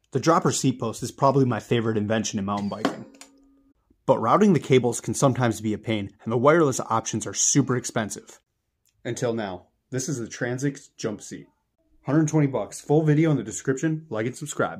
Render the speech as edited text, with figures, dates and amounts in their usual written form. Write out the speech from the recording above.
The dropper seat post is probably my favorite invention in mountain biking. But routing the cables can sometimes be a pain, and the wireless options are super expensive. Until now. This is the transX jump seat. $120. Full video in the description. Like and subscribe.